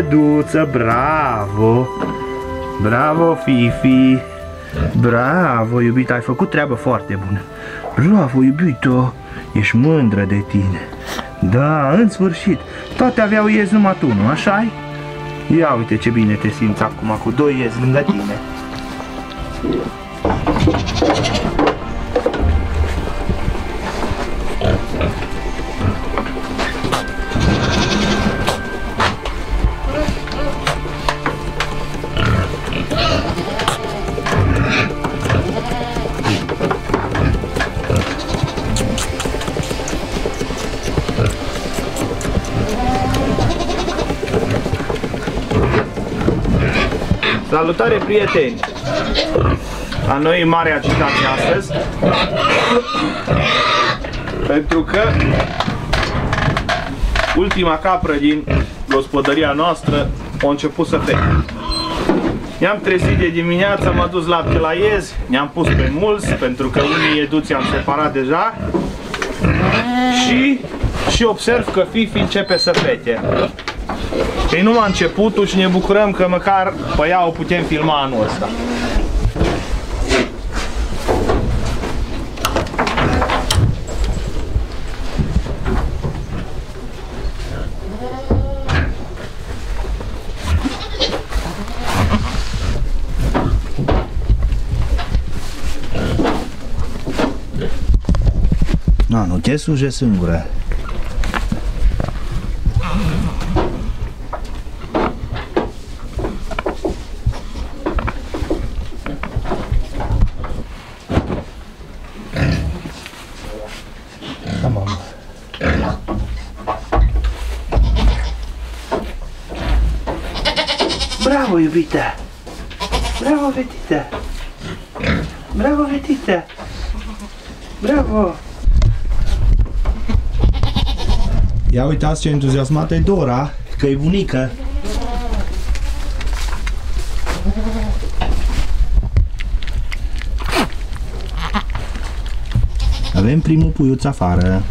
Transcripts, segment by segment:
Măduță, bravo! Bravo, Fifi! Bravo, iubita, ai făcut treabă foarte bună. Bravo, iubito, ești mândră de tine. Da, în sfârșit. Toate aveau iezi, numai tu, nu așa-i? Ia uite ce bine te simți acum cu 2 iezi lângă tine. Salutare, prieteni! La noi e mare agitație astăzi, pentru că ultima capră din gospodăria noastră a început să fete. Ne-am trezit de dimineață, m-am dus lapte la iezi, ne-am pus pe mulți, pentru că unii eduți am separat deja, și observ că Fifi începe să fete. E numai începutul și ne bucurăm că măcar pe ea o putem filma anul ăsta. Nu te suje singură. Bravo, iubita! Bravo, fetița! Bravo, fetița! Bravo! Ia uitați ce entuziasmată e Dora, că e bunică! Avem primul puiuț afară.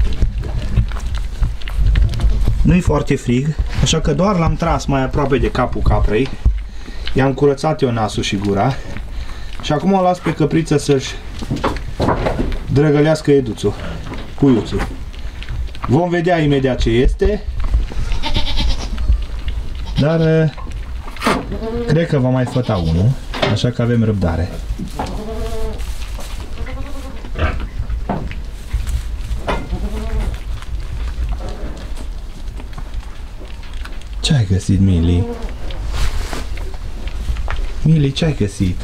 Nu-i foarte frig, așa că doar l-am tras mai aproape de capul caprei. I-am curățat eu nasul și gura. Și acum o las pe căpriță să-și drăgălească eduțul, puiuțul. Vom vedea imediat ce este. Dar cred că va mai făta unul, așa că avem răbdare. Ce-ai găsit, Mili? Mili, ce-ai găsit?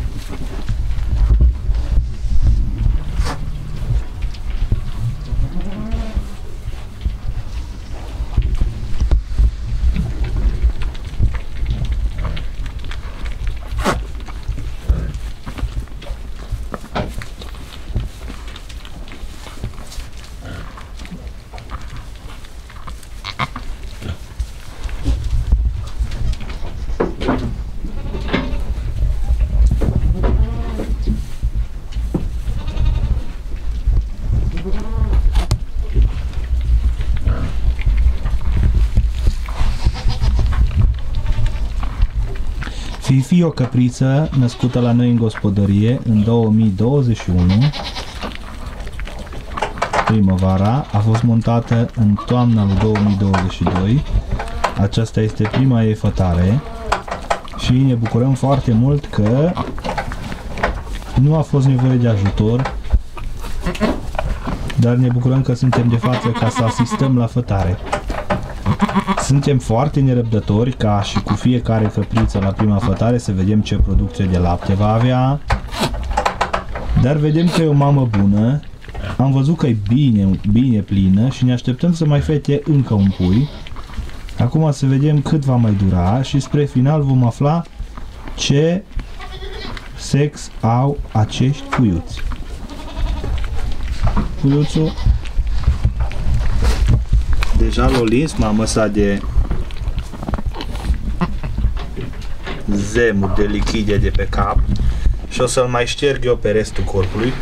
Fifi, o căpriță născută la noi în gospodărie în 2021. Primăvara, a fost montată în toamna lui 2022. Aceasta este prima ei fătare și ne bucurăm foarte mult că nu a fost nevoie de ajutor, dar ne bucurăm că suntem de față ca să asistăm la fătare. Suntem foarte nerăbdători ca și cu fiecare căpriță la prima fătare să vedem ce producție de lapte va avea. Dar vedem că e o mamă bună. Am văzut că e bine plină și ne așteptăm să mai fete încă un pui. Acum să vedem cât va mai dura și spre final vom afla ce sex au acești puiuți. Puiuțul deja l-a lins mama sa de zemuri de lichide de pe cap și o să-l mai șterg eu pe restul corpului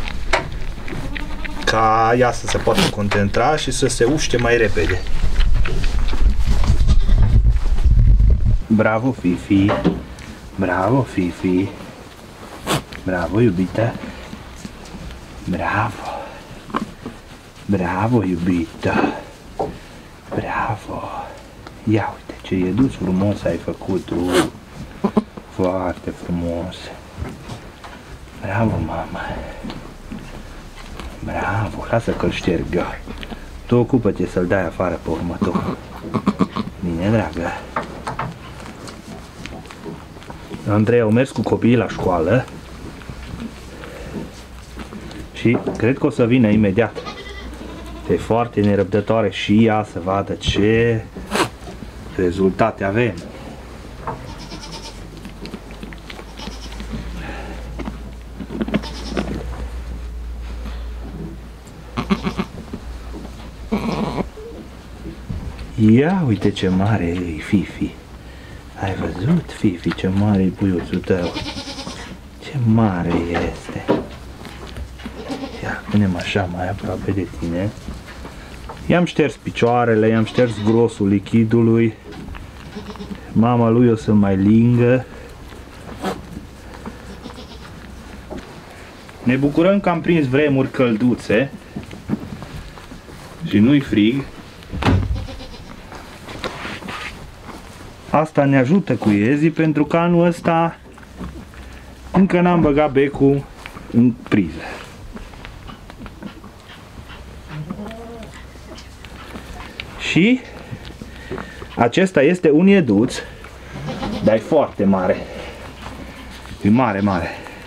ca ea să se poată concentra și să se uște mai repede. Bravo, Fifi. Bravo, Fifi. Bravo, iubita. Bravo. Bravo, iubita. Bravo. Ia uite ce ieduț frumos ai făcut tu. Foarte frumos. Bravo, mama. Bravo. Lasă că-l șterg eu. Tu ocupă-te să-l dai afară pe următor. Bine, dragă. Andrei au mers cu copiii la școală și cred că o să vină imediat. E foarte nerăbdătoare și ea să vadă ce rezultate avem. Ia uite ce mare e Fifi. Ai văzut, Fifi, ce mare e puiuțul tău? Ce mare este. Ia, punem așa mai aproape de tine. I-am șters picioarele, i-am șters grosul lichidului. Mama lui o să mai lingă. Ne bucurăm că am prins vremuri călduțe și nu-i frig. Asta ne ajută cu iezii pentru că anul ăsta încă n-am băgat becul în priză. Și acesta este un ieduț, dar e foarte mare. E mare, mare.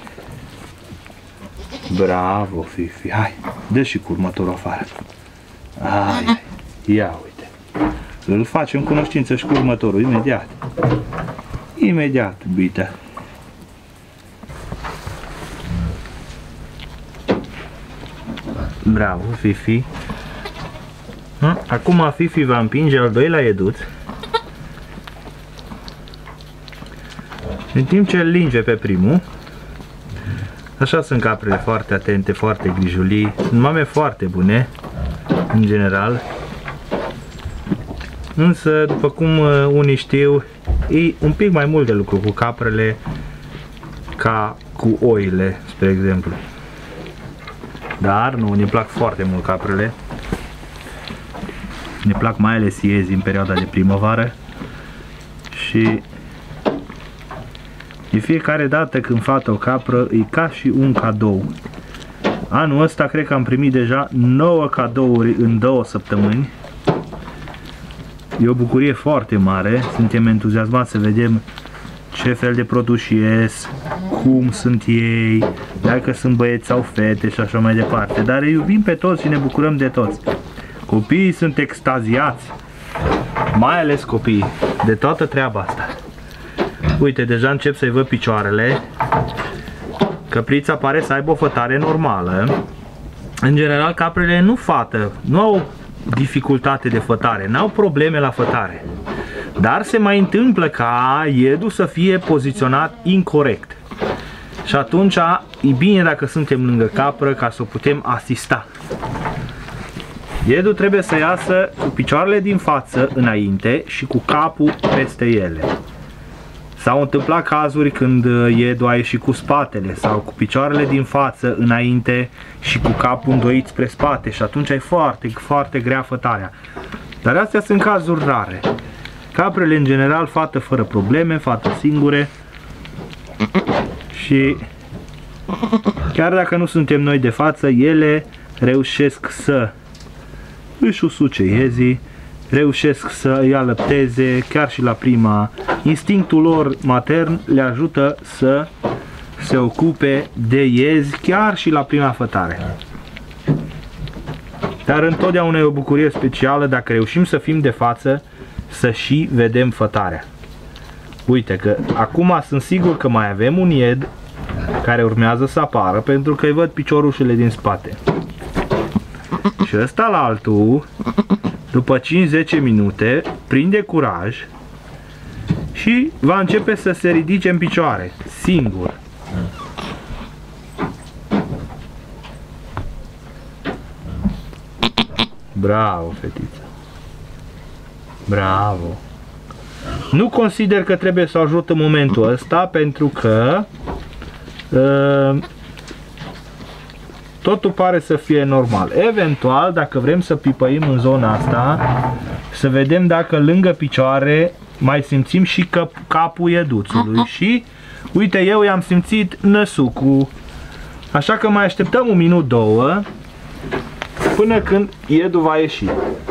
Bravo, Fifi. Hai, dă și cu următorul afară. Ai, ia uite. Îl facem cunoștință și cu următorul, imediat. Imediat, iubita. Bravo, Fifi. Acum Fifi va împinge al doilea ieduț. În timp ce îl linge pe primul. Așa sunt caprele, foarte atente, foarte grijulii. Sunt mame foarte bune, în general. Însă, după cum unii știu, e un pic mai mult de lucru cu caprele ca cu oile, spre exemplu. Dar nu, ne plac foarte mult caprele. Ne plac mai ales iezii în perioada de primăvară. Și de fiecare dată când fată o capră, e ca și un cadou. Anul ăsta cred că am primit deja 9 cadouri în 2 săptămâni. E o bucurie foarte mare, suntem entuziasmați să vedem ce fel de produși ies, cum sunt ei, dacă sunt băieți sau fete și așa mai departe. Dar îi iubim pe toți și ne bucurăm de toți. Copiii sunt extaziați, mai ales copiii, de toată treaba asta. Uite, deja încep să-i văd picioarele. Căprița pare să aibă o fătare normală. În general, caprele nu fată, nu au dificultate de fătare, n-au probleme la fătare. Dar se mai întâmplă ca iedul să fie poziționat incorect. Și atunci e bine dacă suntem lângă capră ca să o putem asista. Iedul trebuie să iasă cu picioarele din față înainte și cu capul peste ele. S-au întâmplat cazuri când iedul a ieșit cu spatele sau cu picioarele din față înainte și cu capul îndoit spre spate și atunci e foarte, foarte grea fătarea. Dar astea sunt cazuri rare. Caprele în general fată fără probleme, fată singure și chiar dacă nu suntem noi de față, ele reușesc să își usuce iezii, reușesc să îi alăpteze chiar și la prima. Instinctul lor matern le ajută să se ocupe de iezi chiar și la prima fătare. Dar întotdeauna e o bucurie specială dacă reușim să fim de față, să și vedem fătarea. Uite că acum sunt sigur că mai avem un ied care urmează să apară pentru că îi văd piciorușele din spate. Și ăsta la altul, după 5-10 minute, prinde curaj și va începe să se ridice în picioare, singur. Bravo, fetiță! Bravo! Nu consider că trebuie să ajut în momentul ăsta, pentru că totul pare să fie normal. Eventual, dacă vrem să pipăim în zona asta, să vedem dacă lângă picioare mai simțim și capul ieduțului. Și, uite, eu i-am simțit năsucul. Așa că mai așteptăm un minut, două, până când iedul va ieși.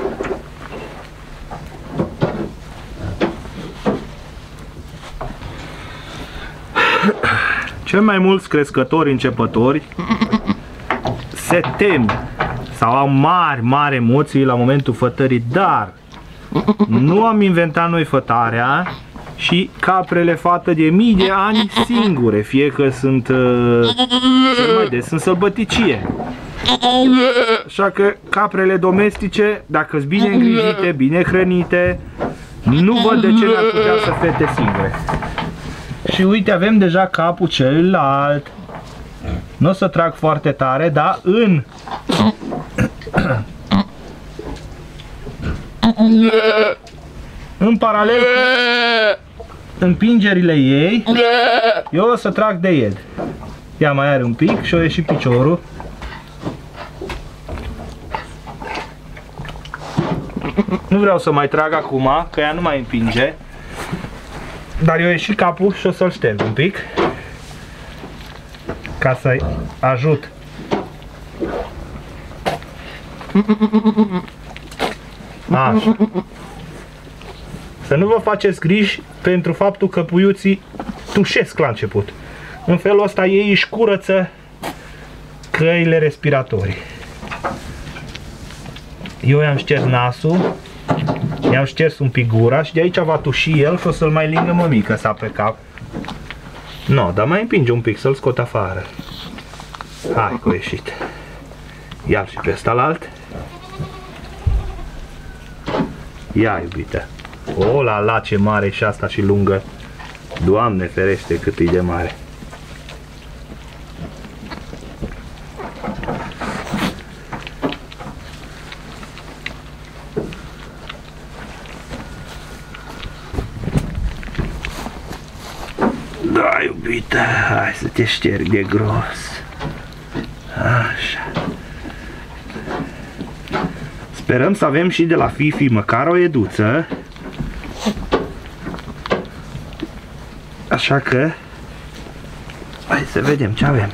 Cel mai mulți crescători începători se tem sau au mari emoții la momentul fătării, dar nu am inventat noi fătarea și caprele fată de mii de ani singure, fie că sunt cel mai des sunt sălbăticie. Așa că caprele domestice, dacă sunt bine îngrijite, bine hrănite, nu văd de ce n-ar putea să fete singure. Și uite, avem deja capul celălalt. Nu o să trag foarte tare, dar în paralel cu împingerile ei, eu o să trag de ied. Ea mai are un pic și o ieși piciorul. Nu vreau să mai trag acum, că ea nu mai împinge. Dar eu ieși capul și o să-l șterg un pic, ca să-i ajut. Așa. Să nu vă faceți griji pentru faptul că puiuții tușesc la început. În felul ăsta ei își curăță căile respiratorii. Eu i-am șters nasul, i-am șters un pic gura și de aici va tuși el și o să-l mai lingă mămică sa pe cap. No, dar mai împinge un pic să-l scot afară. Hai că a ieșit. Ia-l și pe ăsta la alt. Ia, iubite. O, la ce mare și asta și lungă. Doamne ferește cât e de mare. Da, iubita, hai să te șterg de gros. Așa. Sperăm să avem și de la Fifi măcar o eduță. Așa că hai să vedem ce avem.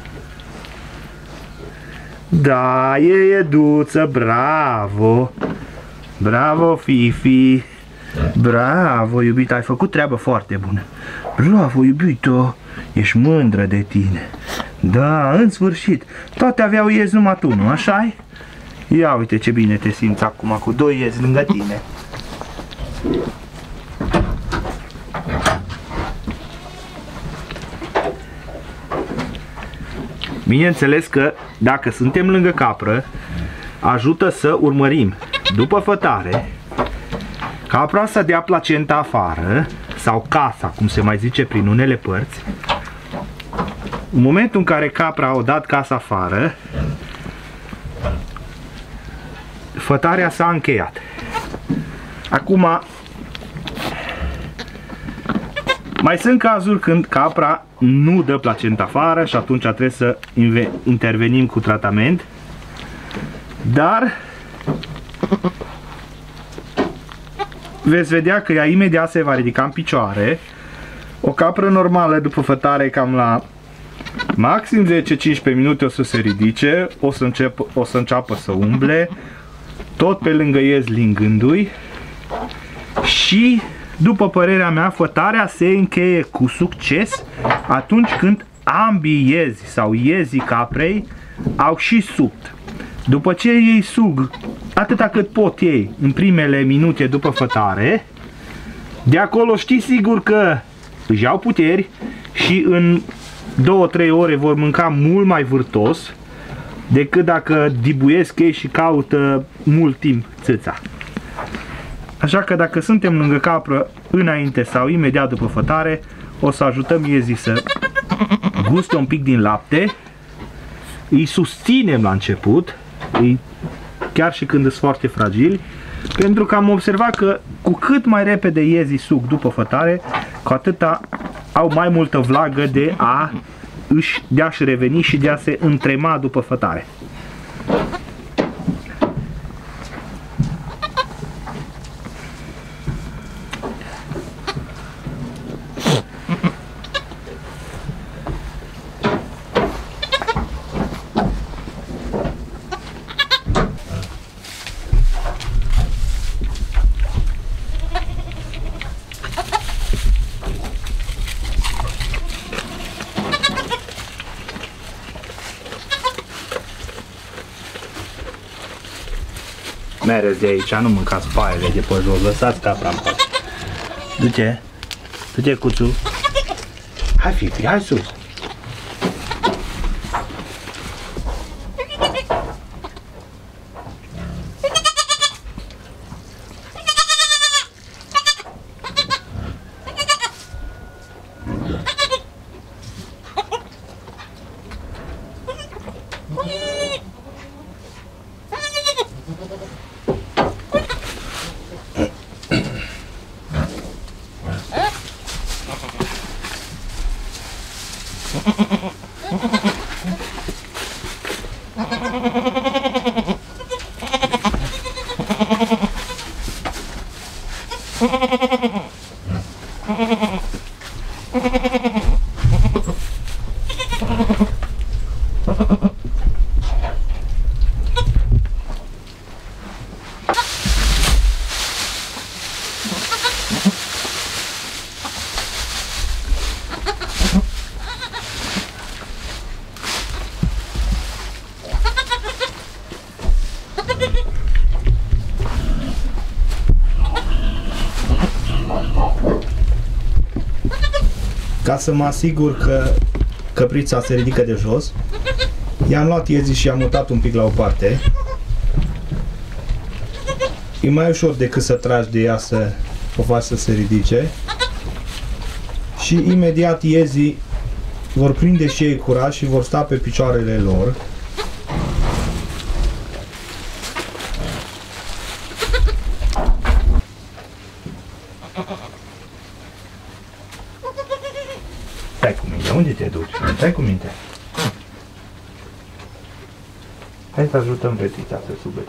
Da, e eduță, bravo. Bravo, Fifi. Bravo, iubita, ai făcut treabă foarte bună. Bravo, iubito, ești mândră de tine. Da, în sfârșit. Toate aveau iezi, numai tu, nu așa-i? Ia uite ce bine te simți acum cu doi iezi lângă tine. Bineînțeles că dacă suntem lângă capră, ajută să urmărim după fătare capra să dea placenta afară, sau casa, cum se mai zice prin unele părți. În momentul în care capra a dat casa afară, fătarea s-a încheiat. Acum, mai sunt cazuri când capra nu dă placenta afară și atunci trebuie să intervenim cu tratament. Dar veți vedea că ea imediat se va ridica în picioare. O capră normală după fătare cam la maxim 10-15 minute o să se ridice, o să înceapă să umble, tot pe lângă iez lingându-i. Și după părerea mea, fătarea se încheie cu succes atunci când ambii iezi sau iezii caprei au și sugt. După ce ei sug atâta cât pot ei în primele minute după fătare, de acolo știi sigur că își iau puteri și în 2-3 ore vor mânca mult mai vârtos decât dacă dibuiesc ei și caută mult timp țâța. Așa că dacă suntem lângă capră înainte sau imediat după fătare, o să ajutăm iezii să guste un pic din lapte, îi susținem la început, chiar și când sunt foarte fragili, Pentru că am observat că cu cât mai repede iezii suc după fătare, cu atâta au mai multă vlagă de a-și reveni și de a se întrema după fătare. Mereți de aici, nu mâncați paiele de pe jos, lăsați capra în pace. Du-te, du-te, cuțu. Hai, fifi, hai sus. Ca să mă asigur că căprița se ridică de jos, i-am luat iezii și i-am mutat un pic la o parte. E mai ușor decât să tragi de ea să o faci să se ridice. Și imediat iezii vor prinde și ei curaj și vor sta pe picioarele lor. Stai cu minte, unde te duci? Stai cu minte. Hai să ajutăm fetița să sugă.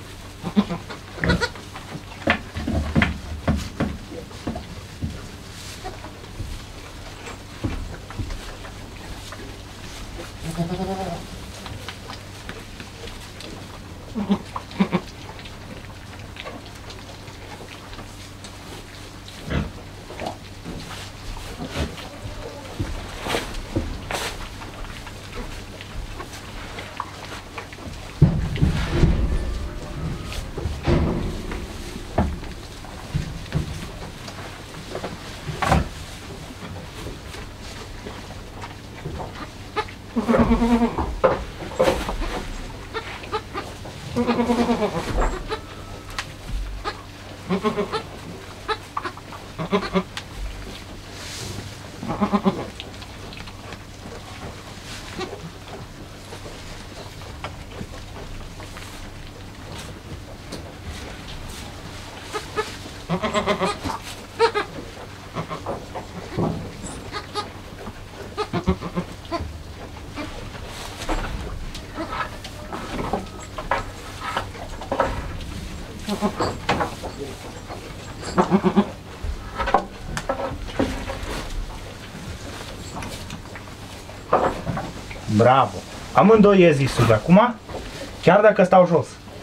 Bravo! Amândoi iezii sub acum, chiar dacă stau jos.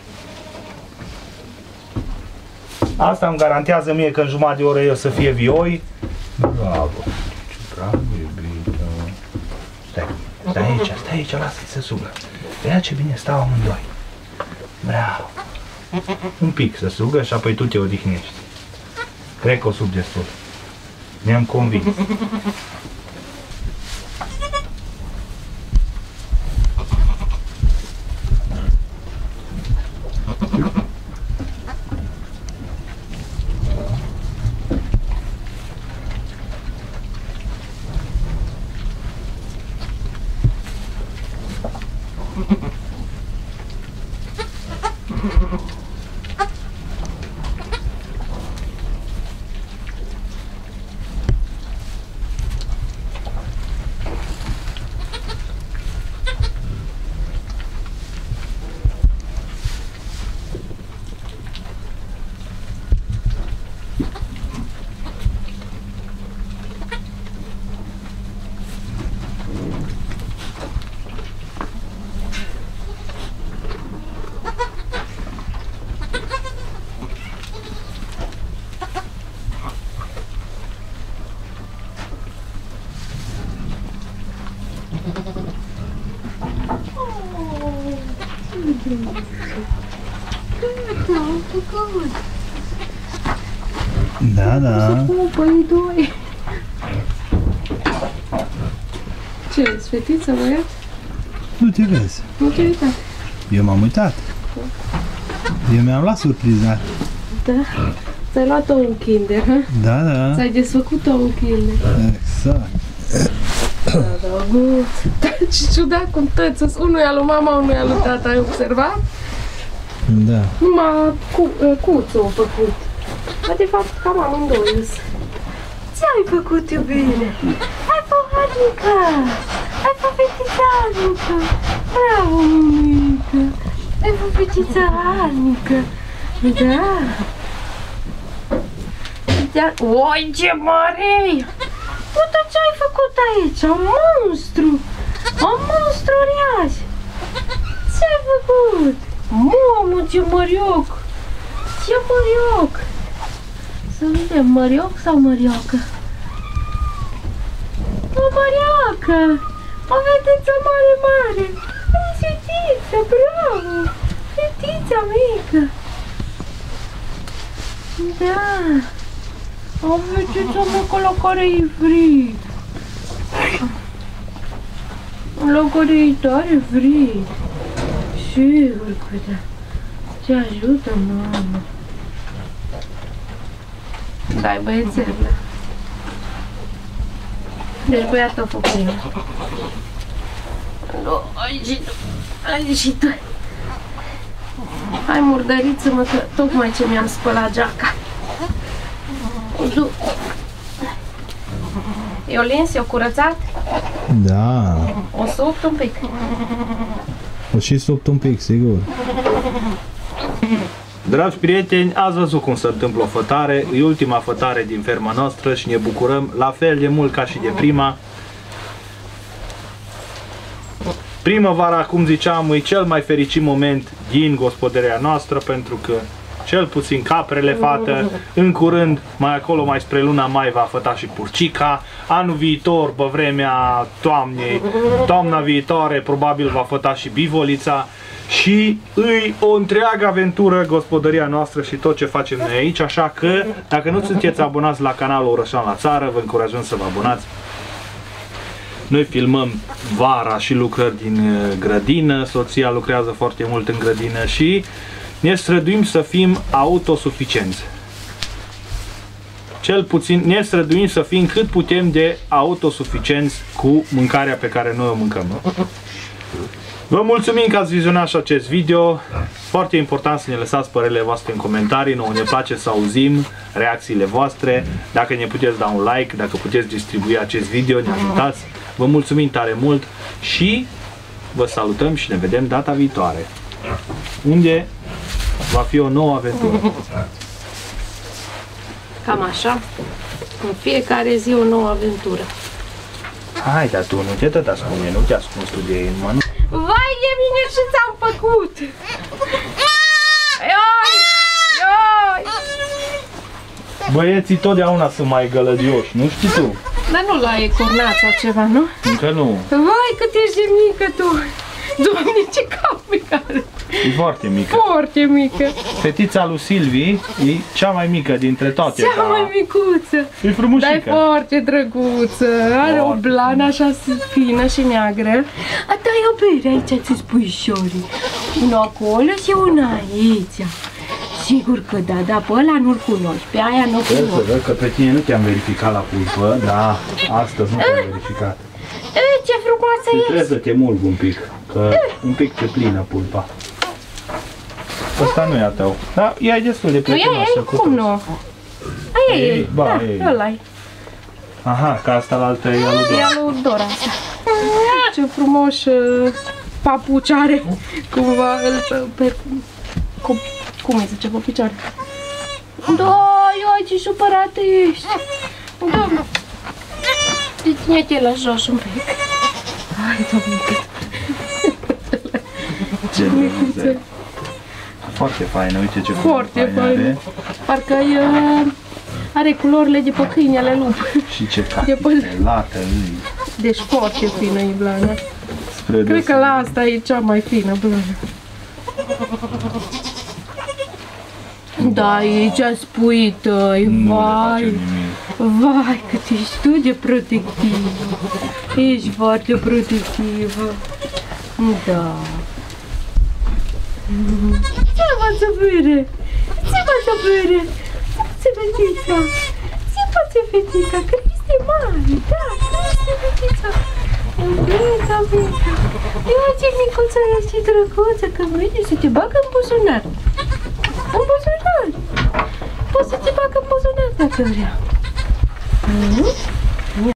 Asta îmi garantează mie că în jumătate de oră eu să fie vioi. Bravo! Ce bravo, iubito! Stai aici, lasă-i să sugă. Vezi ce bine stau amândoi. Bravo! Un pic să sugă și apoi tu te odihnești. Cred că o sug destul. Mi-am convins. Da, da. Să pupă-i doi. Ce-s, fetiță, băiat? Nu te vezi. Nu te uita. Eu m-am uitat. Eu mi-am luat surpriza. Da? Ți-ai luat-o un Kinder, ha? Da, da. Ți-ai desfăcut-o un Kinder. Exact. Da, gut. Ce ciudat cum tățăs. Unul e al lui mama, unul e al lui tata, ai observat? Da. Numai cuțul a făcut. Dar de fapt cam amândoi îs. Ce-ai făcut, iubire? Hai fă Harnică! Hai fă fetița Harnică! Bravo, mămică! Hai fă fetița Harnică! Da! Oi, ce mare-i! Uite ce ai făcut aici! Un monstru! Un monstru uriaș! Ce-ai făcut? Mamă, ce mărioc! Ce mărioc! Să vedem, mărioc sau mărioacă? O mărioacă! O fetiță mare, mare! O fetiță, bravo! Fetița mică! Da! O fetiță mică la care e frig! La care e tare frig! Sigur că da! Ce ajută, mamă! Dai, băiețele! Deci băiatul a făcut bine. Ai și tu! Hai, murdăriță-mă, că tocmai ce mi-am spălat geaca. E-o lins, e-o curățat? Da. O subt un pic. O și subt un pic, sigur. Dragi prieteni, ați văzut cum se întâmplă o fătare. E ultima fătare din ferma noastră și ne bucurăm la fel de mult ca și de prima. Primăvara, cum ziceam, e cel mai fericit moment din gospodăria noastră, pentru că cel puțin caprele fată, în curând, mai acolo, mai spre luna mai, va făta și purcica. Anul viitor, pe vremea toamnei, toamna viitoare, probabil va făta și bivolița. Și îi o întreagă aventură gospodăria noastră și tot ce facem noi aici, așa că dacă nu sunteți abonați la canalul Orășan la Țară, vă încurajăm să vă abonați. Noi filmăm vara și lucrări din grădină, soția lucrează foarte mult în grădină și ne străduim să fim autosuficienți. Cel puțin ne străduim să fim cât putem de autosuficienți cu mâncarea pe care noi o mâncăm. Vă mulțumim că ați vizionat și acest video. Foarte important să ne lăsați părerile voastre în comentarii. Nouă ne place să auzim reacțiile voastre. Dacă ne puteți da un like, dacă puteți distribui acest video, ne ajutați. Vă mulțumim tare mult și vă salutăm și ne vedem data viitoare, unde va fi o nouă aventură. Cam așa. În fiecare zi o nouă aventură. Hai, dar tu nu te tot ascunde, nu te ascunzi tu de în mână. Vai de mine, ce ți-am făcut! Ioi! Ioi! Băieții totdeauna sunt mai gălăgioși, nu știi tu? Dar nu l-ai cornat sau ceva, nu? Încă nu. Vai, cât ești de mică tu! Doamne, ce cap mică are! E foarte mică. Foarte mică! Fetița lui Silvi e cea mai mică dintre toate. Cea mai micuță! E frumușică. Dar e foarte drăguță! Are o blană așa fină și neagră. A ta e o bere aici, ți-ți puișorii. Una acolo și una aici. Sigur că da, dar pe ăla nu-l cunoști, pe aia nu-l cunoști. Văd că pe tine nu te-am verificat la pulpă, da, astăzi nu te-am verificat. Ce frumoasă ești! Trebuie să te mulg un pic, că un pic te plină pulpa. Ăsta nu e a tău, dar ea e destul de prietenoasă cu cum toți. nu? Aia e, Ba, da, ei. ăla-i. Aha, ca asta la altă e a lui E Dora. a lui Dora. Ce frumos papuci are, cumva, cum îi zice, pe picioare. Da, ioi, ce supărat ești. Da. Ține-te la jos un pic. Hai, Doamne, Ce micuță. Foarte faină, uite ce foarte faină are. Parcă are culorile de pe câini ale lup. Și ce capite, lată îi. Deci foarte fină e blana. Spre Cred că la asta e cea mai fină blana. Da, e cea spuită, vai. Vai, cât ești tu de protectivă. Ești foarte protectivă. Da. Ce față bere? Ce față bere? Ce fetița? Ce face fetița? Cristi mare, da, Cristi fetița. Iubița, iubița. Ia ce micuță ești și drăguță, că vine să te bagă în buzunar. În buzunar. Poți să te bagă în buzunar dacă vrea.